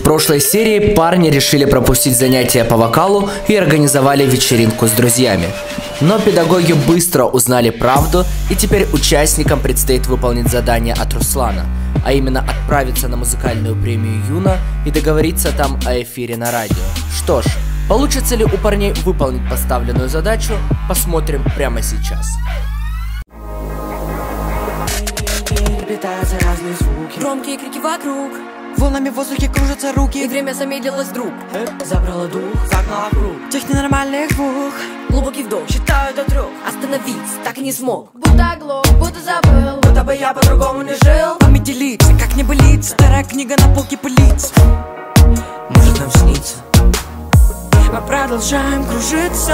прошлой серии парни решили пропустить занятия по вокалу и организовали вечеринку с друзьями. Но педагоги быстро узнали правду, и теперь участникам предстоит выполнить задание от Руслана, а именно отправиться на музыкальную премию Юна и договориться там о эфире на радио. Что ж, получится ли у парней выполнить поставленную задачу, посмотрим прямо сейчас. Летаются разные звуки, громкие крики вокруг, волнами в воздухе кружатся руки, и время замедлилось вдруг. Забрало дух, загнало круг тех ненормальных двух. Глубокий вдох, Считаю до 3. остановиться так и не смог. Будто оглох, будто забыл, Будто бы я по-другому не жил. Память делиться, как не болится. Старая книга на полке пылится. Может нам снится. Мы продолжаем кружиться.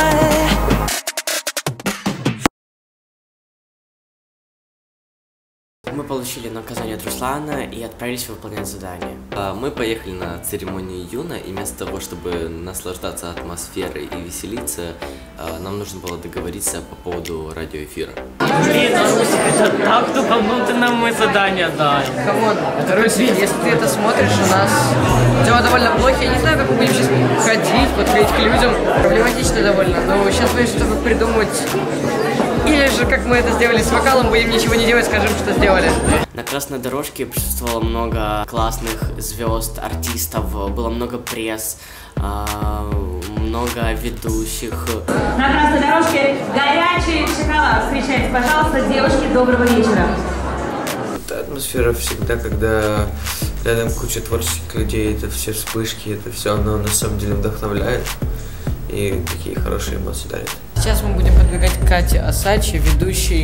Мы получили наказание от Руслана и отправились выполнять задание. Мы поехали на церемонию Юна, и вместо того, чтобы наслаждаться атмосферой и веселиться, нам нужно было договориться по поводу радиоэфира. Блин, это так тупанул, ты нам мы задание дали. Камон, если ты это смотришь, у нас дела довольно плохи. Я не знаю, как мы будем сейчас ходить, подходить к людям. Проблематично довольно, но сейчас мы что-то придумать. Или же, как мы это сделали с вокалом, будем ничего не делать, скажем, что сделали. На красной дорожке присутствовало много классных звезд, артистов, было много пресс, много ведущих. На красной дорожке горячий шоколад. Встречайте, пожалуйста, девушки, доброго вечера. Это атмосфера всегда, когда рядом куча творческих людей, это все вспышки, это все, оно на самом деле вдохновляет и такие хорошие эмоции дарит. Сейчас мы будем подбегать к Кате Осачи, ведущей.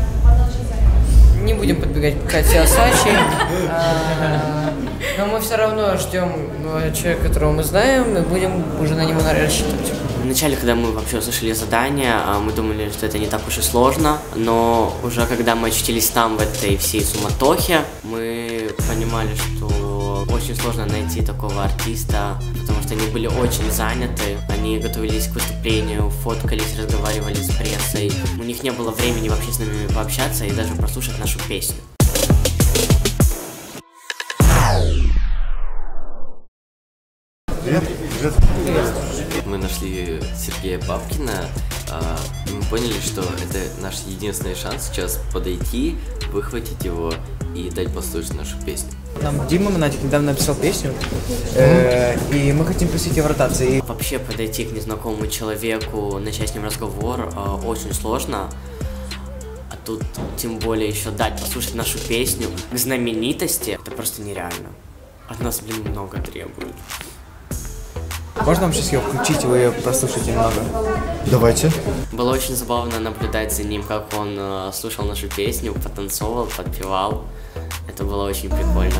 Не будем подбегать к Кате Осачи. Но мы все равно ждем человека, которого мы знаем, и будем уже на него рассчитывать. Вначале, когда мы вообще услышали задание, мы думали, что это не так уж и сложно, но уже когда мы очутились там, в этой всей суматохе, мы понимали, что очень сложно найти такого артиста, потому что они были очень заняты, они готовились к выступлению, фоткались, разговаривали с прессой, у них не было времени вообще с нами пообщаться и даже прослушать нашу песню. Мы нашли Сергея Бабкина, и мы поняли, что это наш единственный шанс сейчас подойти, выхватить его и дать послушать нашу песню. Нам Дима Монатик недавно написал песню, и мы хотим просить его ротации. Вообще подойти к незнакомому человеку, начать с ним разговор очень сложно. А тут тем более еще дать послушать нашу песню к знаменитости, это просто нереально. От нас, блин, много требуют. Можно вам сейчас ее включить, вы ее прослушаете немного? Давайте. Было очень забавно наблюдать за ним, как он слушал нашу песню, потанцовал, подпевал. Это было очень прикольно.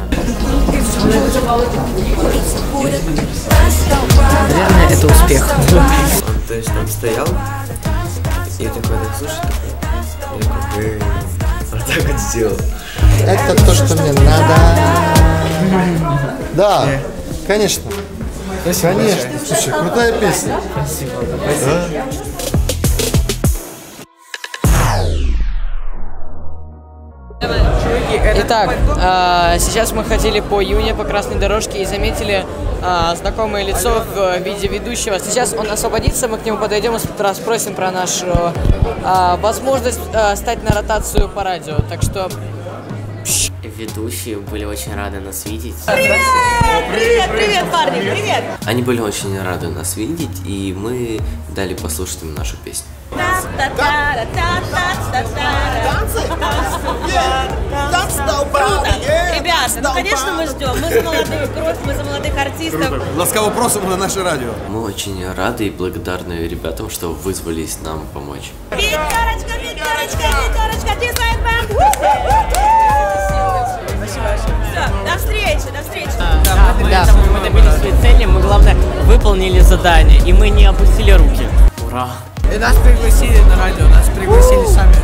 Наверное, это успех. Он, то есть, там стоял, и такой, так, слушай, такой, вот так вот сделал. Это то, что мне надо. Да, конечно. Спасибо. Конечно. Слушай, крутая песня. Спасибо. Да. Итак, сейчас мы ходили по Юне, по красной дорожке и заметили знакомое лицо в виде ведущего. Сейчас он освободится, мы к нему подойдем и расспросим про нашу возможность стать на ротацию по радио. Так что... Ведущие были очень рады нас видеть. Привет! Привет, привет, парни, привет! Они были очень рады нас видеть, и мы дали послушать им нашу песню. Круто! Ребята, ну конечно мы ждем. Мы за молодую кровь, мы за молодых артистов. Ласкаво просим на наше радио. Мы очень рады и благодарны ребятам, что вызвались нам помочь. Пятерочка, пятерочка, пятерочка, дизайн бэнд! Спасибо. Все, до встречи, до встречи. Мы добились своей цели, мы, главное, выполнили задание, и мы не опустили руки. Ура! И нас пригласили на радио, нас пригласили сами.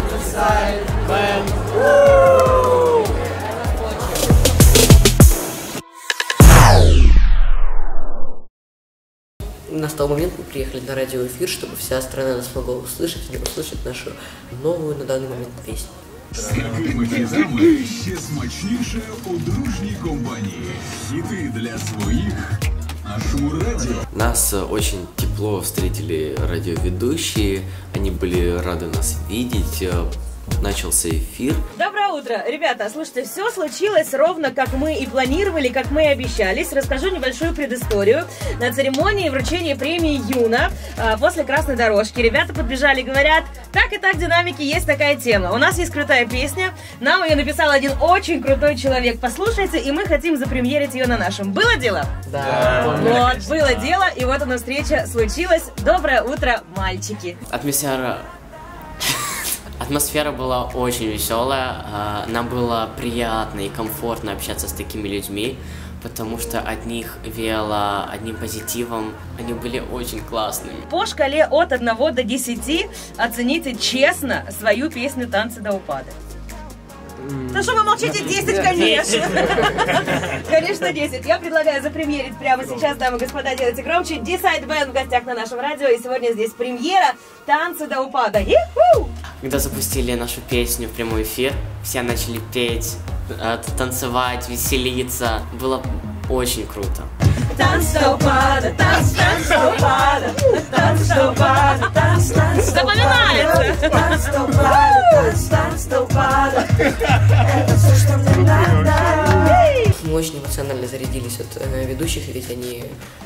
Настал момент, мы приехали на радиоэфир, чтобы вся страна нас могла услышать и услышать нашу новую на данный момент песню. Скакаємо ще смачніше у дружній компанії. Хіти для своїх. Нашему радио. Нас очень тепло встретили радиоведущие, они были рады нас видеть, начался эфир. Доброе утро, ребята, слушайте, все случилось ровно как мы и планировали, как мы и обещались. Расскажу небольшую предысторию. На церемонии вручения премии Юна после красной дорожки ребята подбежали и говорят: так и так, динамики, есть такая тема. У нас есть крутая песня, нам ее написал один очень крутой человек. Послушайте, и мы хотим запремьерить ее на нашем. Было дело? Да. Вот, было дело, и вот она встреча случилась. Доброе утро, мальчики. Атмосфера была очень веселая, нам было приятно и комфортно общаться с такими людьми, потому что от них веяло одним позитивом, они были очень классными. По шкале от 1 до 10 оцените честно свою песню «Танцы до упада». Да что вы молчите? 10, конечно. Конечно, 10. Я предлагаю запремьерить прямо сейчас, дамы и господа, делайте громче. Decide Band в гостях на нашем радио, и сегодня здесь премьера «Танцы до упада». Когда запустили нашу песню в прямой эфир, все начали петь, танцевать, веселиться. Было очень круто. Танцы до упада, танцы до упада, танцы до упада, танцы запоминается. Танцы до упада, танцы до упада. Это все, что мне надо. Мы очень эмоционально зарядились от ведущих, ведь они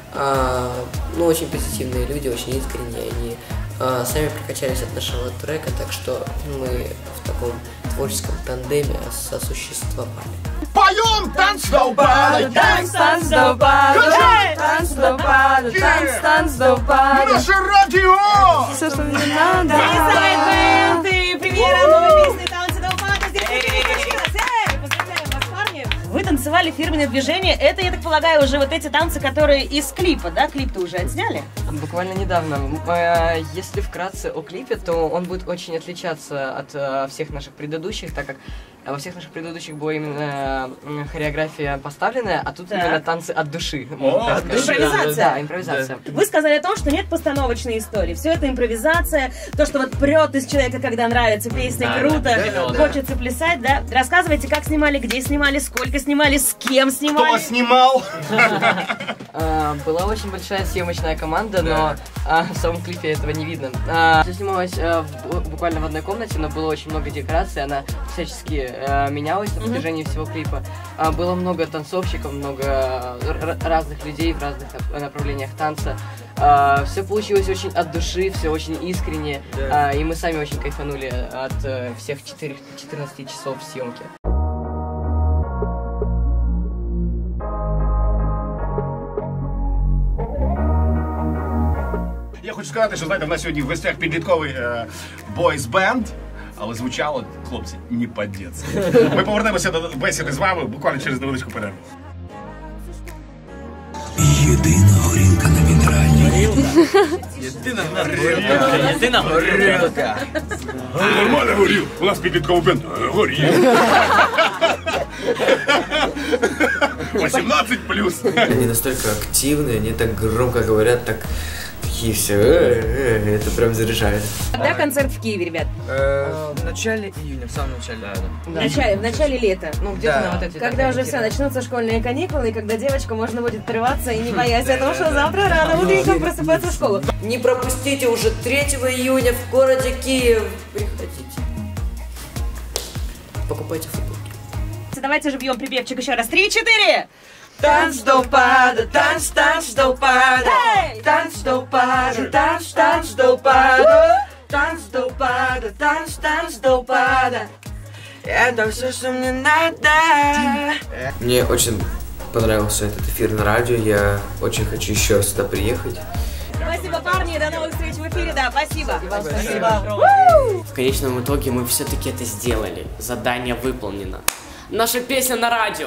очень позитивные люди, очень искренние, они сами прокачались от нашего трека, так что мы в таком творческом тандеме сосуществовали. Поем танцы до упада, танцы до упада, танцы до упада, танцы до упада. Наше радио! Все, что мне надо. Decide Band и премьера новой песни «Танцы до упада». Здесь поздравляем вас, парни. Вы танцевали фирменное движение. Это, я так полагаю, уже вот эти танцы, которые из клипа, да? Клип-то уже отсняли? Буквально недавно. Если вкратце о клипе, то он будет очень отличаться от всех наших предыдущих, так как во всех наших предыдущих была именно хореография поставленная, а тут именно танцы от души. Импровизация. Да, импровизация. Вы сказали о том, что нет постановочной истории. Все это импровизация, то, что вот прет из человека, когда нравится песня, круто, хочется плясать, да? Рассказывайте, как снимали, где снимали, сколько снимали, с кем снимали. Кто снимал? Была очень большая съемочная команда, но в самом клипе этого не видно. Все снималось буквально в одной комнате, но было очень много декораций, она всячески менялась на протяжении всего клипа. Было много танцовщиков, много разных людей в разных направлениях танца. Все получилось очень от души, все очень искренне, и мы сами очень кайфанули от всех 14 часов съемки. Я хочу сказати, що, знаєте, в нас сьогодні в гостях підлітковий бойс-бенд, але звучало, хлопці, не по-детськи. Ми повернемося до бесіди з вами буквально через невеличку перерву. Єдина горілка на мінеральній. Єдина горілка. Нормально горів. У нас підлітковий бенд. Горів. 18+. Они настолько активные, они так громко говорят, так такие все, это прям заряжает. Когда концерт в Киеве, ребят? В начале июня, в самом начале. В начале лета. Ну, где-то на вот эти. Когда уже все, начнутся школьные каникулы, и когда девочку можно будет отрываться и не боясь того, что завтра рано утренником просыпаться в школу. Не пропустите, уже 3 июня в городе Киев. Приходите. Покупайте футболки. Давайте же бьем припевчик еще раз. 3-4! Танцы до упада, танцы до упада, танцы до упада, танцы до упада, танцы до упада, танцы до упада. Это все, что мне надо. Мне очень понравился этот эфир на радио, я очень хочу еще сюда приехать. Спасибо, парни, до новых встреч в эфире, да, спасибо. Спасибо. В конечном итоге мы все-таки это сделали. Задание выполнено. Наша песня на радио.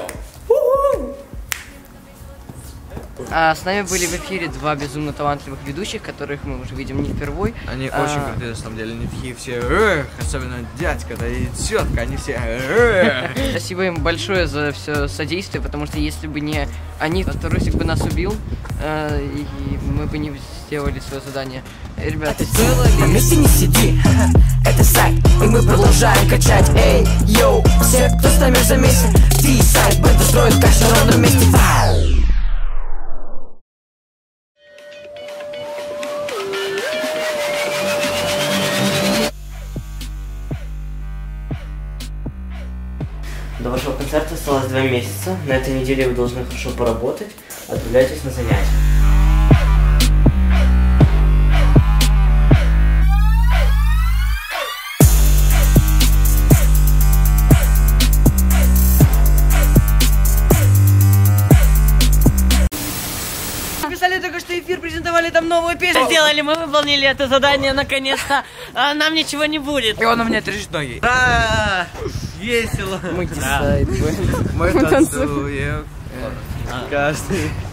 С нами были в эфире 2 безумно талантливых ведущих, которых мы уже видим не впервой. Они очень крутые, на самом деле, они такие все, особенно дядька, да и тетка, они все. Спасибо им большое за все содействие, потому что если бы не они, то Русик бы нас убил, и мы бы не сделали свое задание. Ребята, стоило ли? На месте не сиди, это сайт, и мы продолжаем качать. Эй, йоу, все, кто с нами за месяц, ты сайт, бета строит каждый на ровном месте. До вашего концерта осталось 2 месяца. На этой неделе вы должны хорошо поработать. Отправляйтесь на занятия. Записали только что эфир, презентовали там новую песню. Сделали, мы выполнили это задание наконец-то. Нам ничего не будет. И он у меня трясет ноги. Ура! Весело. Мы танцуем. Каждый